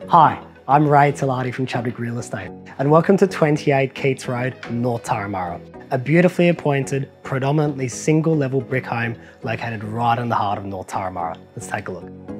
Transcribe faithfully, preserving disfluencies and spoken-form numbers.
Hi, I'm Ray Talati from Chadwick Real Estate, and welcome to twenty-eight Keats Road, North Turramurra, a beautifully appointed, predominantly single-level brick home located right in the heart of North Turramurra. Let's take a look.